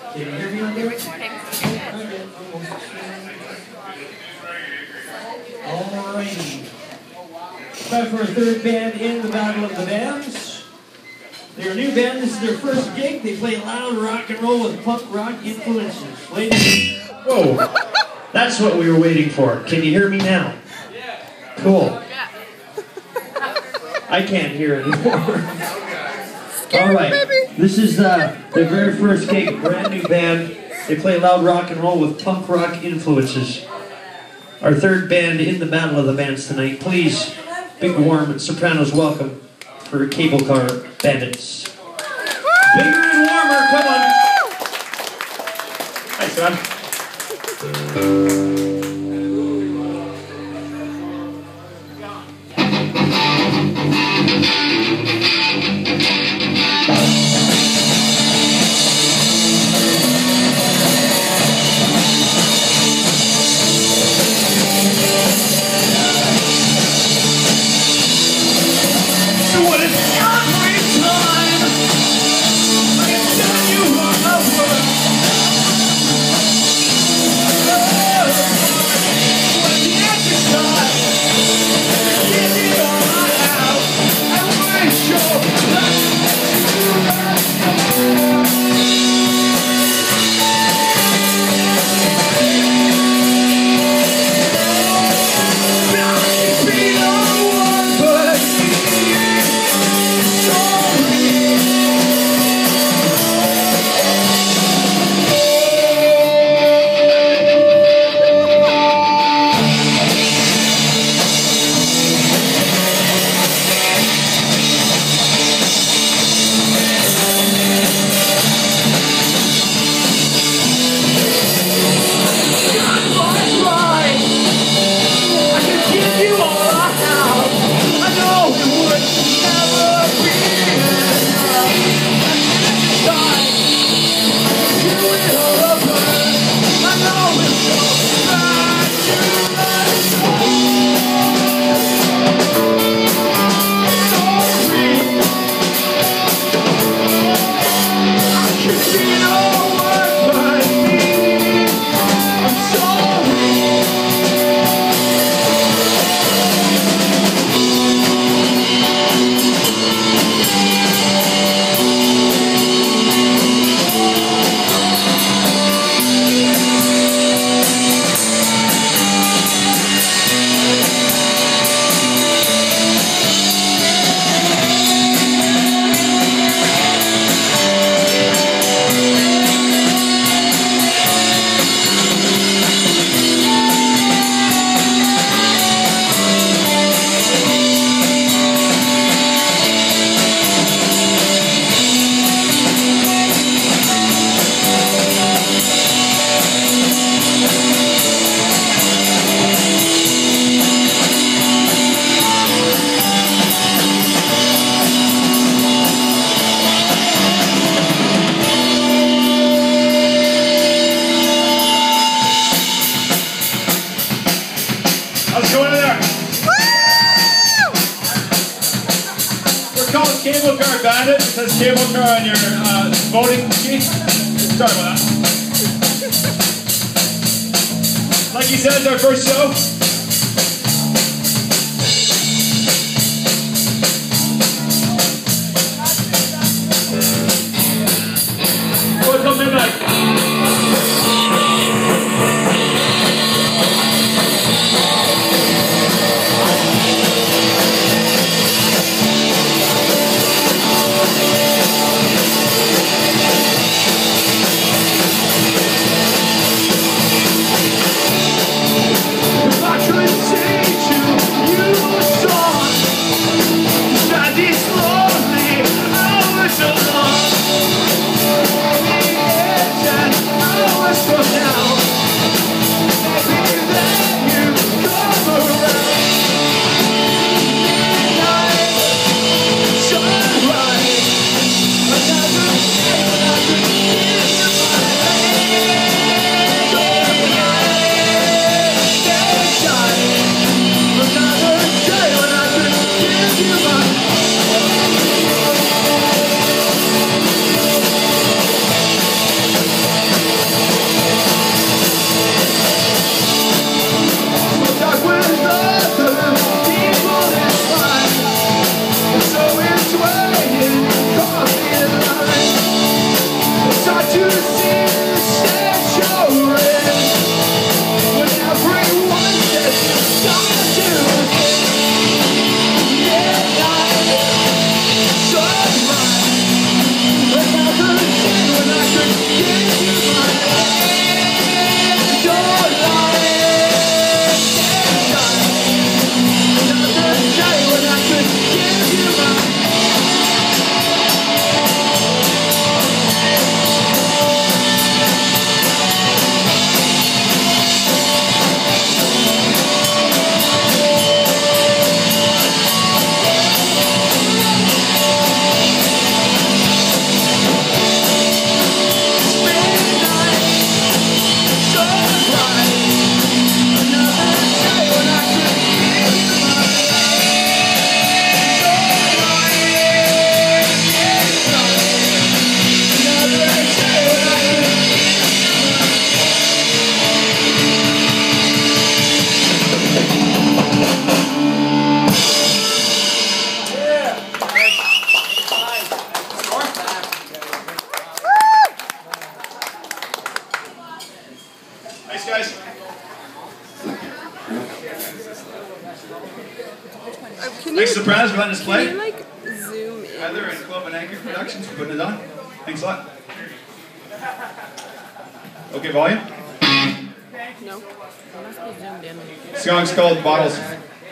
Can you hear me on there? Alrighty. Time for our third band in the Battle of the Bands. They're a new band. This is their first gig. They play loud rock and roll with punk rock influences. Ladies, whoa, that's what we were waiting for. Can you hear me now? Yeah. Cool. I can't hear anymore. All right, this is their very first gig, brand new band. They play loud rock and roll with punk rock influences. Our third band in the Battle of the Bands tonight. Please, big warm Sopranos welcome for Cablecar Bandits. Bigger and warmer, come on. Hi, son. Cablecar Bandits. It says Cablecar on your voting sheet. Sorry about that. Like you said, it's our first show. Go until midnight. Watch Thanks, Sopranos, for letting us play. Can you, like, zoom in? Heather and Club and Anchor Productions for putting it on. Thanks a lot. Okay, volume. No. It must be zoomed in. The song's called Bottles.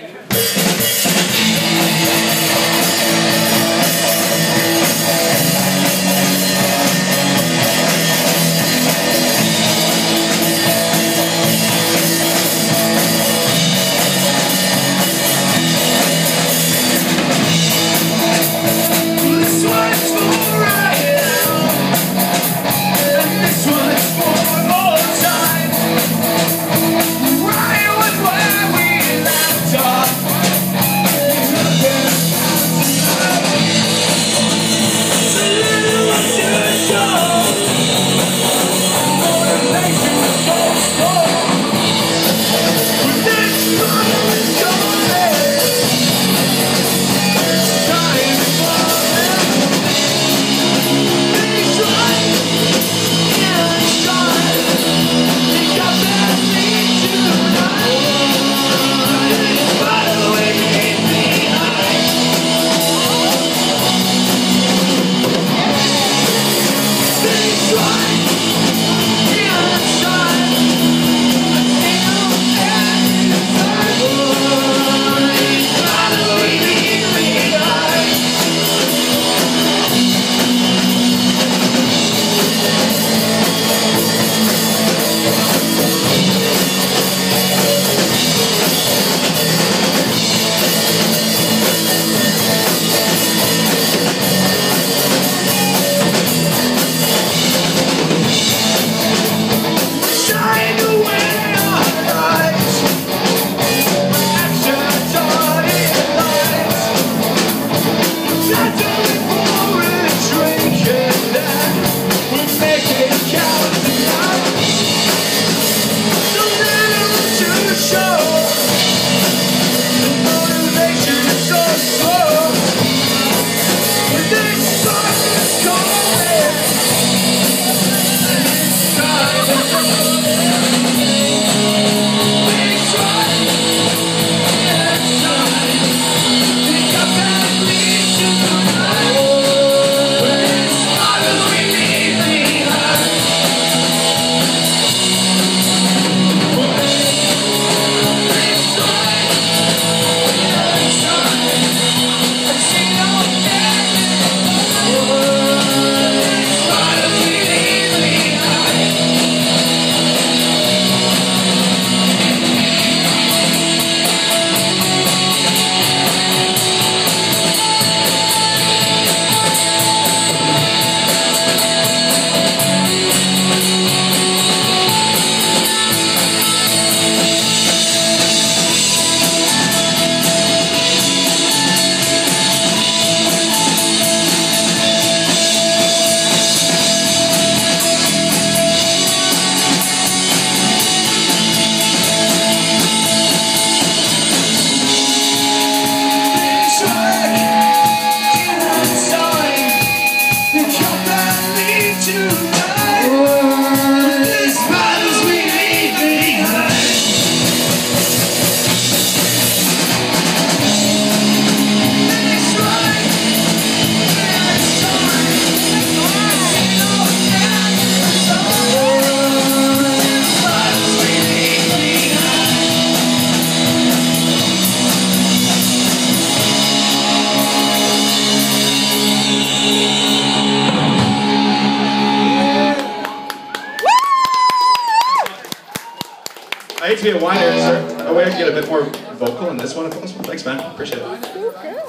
I hate to be a whiner. Is there a way I can get a bit more vocal in this one? Thanks, man. Appreciate it. So good.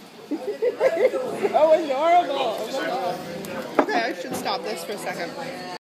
So adorable. Oh my God. Okay, I should stop this for a second.